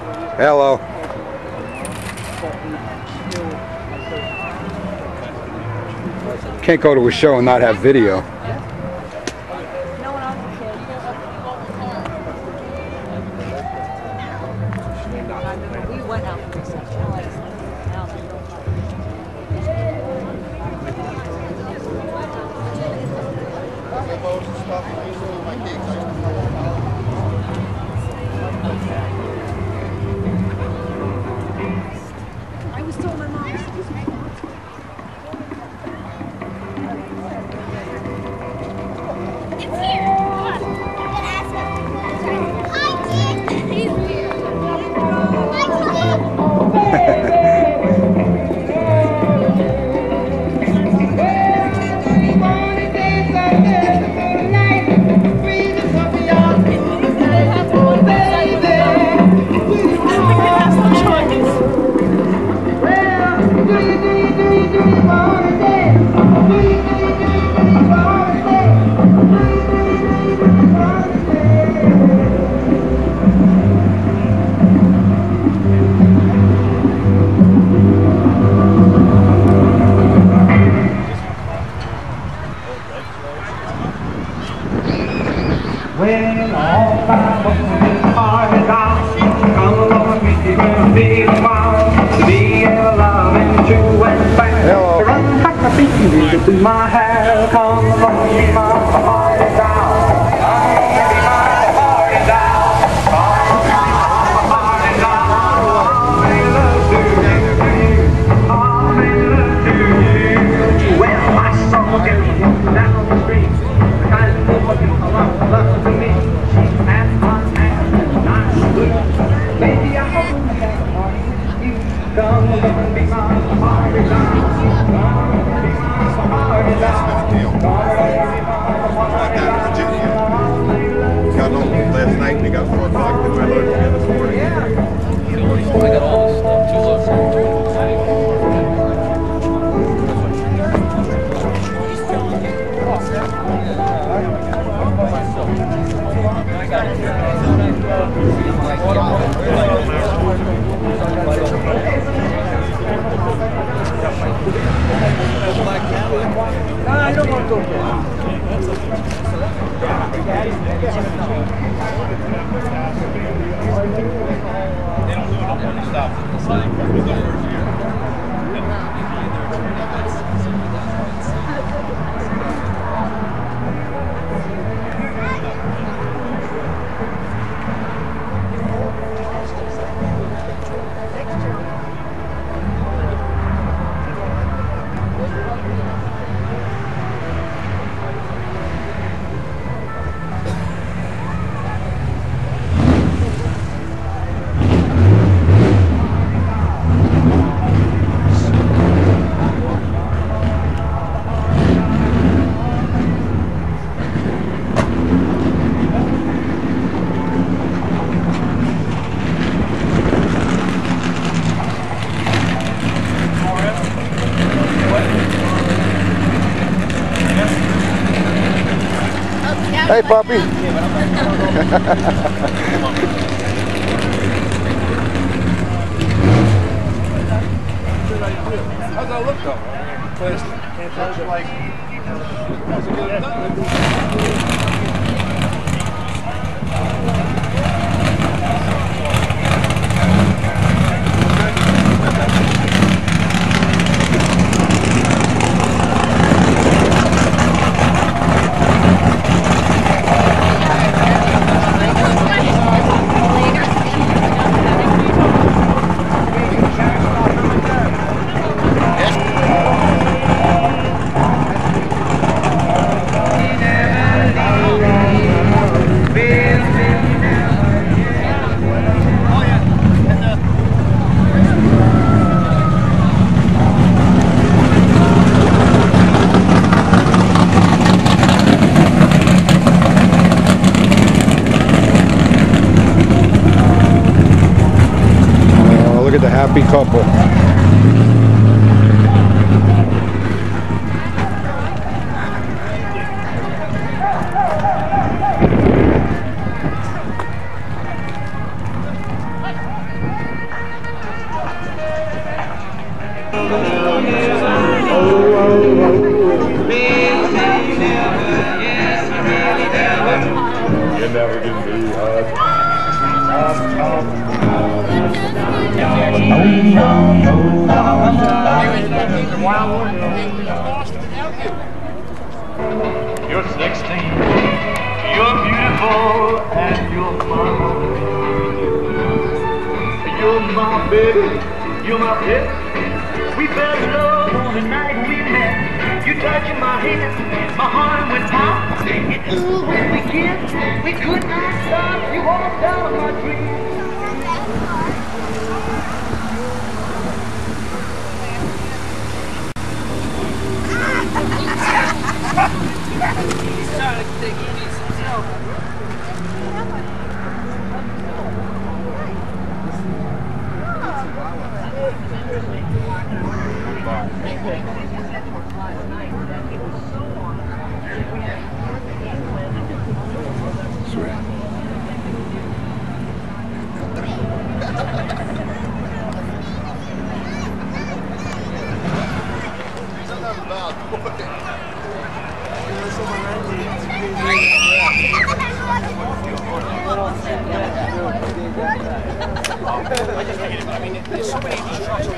Hello. Can't go to a show and not have video. I was told my mom was When all my working hard is out, come along with me, gonna be around to be ever loving, true and fair. Hello. Run back my feet into my hair, come along with me, my heart is out. Last night we got 4 o'clock, then we loaded again this morning. I got all this stuff, 2 loads I don't want to go. Hey, puppy. How's that look though? Can't touch it like. Look at the happy couple. You're never gonna be You're 16, you're beautiful, and you're fun. You're my baby, you're my pet. We fell in love on the night we met. You touching my hand, my heart went pop. And ooh, when we kissed, we could not stop. You walked out of my dreams. He's trying to think he needs some help. I mean, there's so many of these trucks.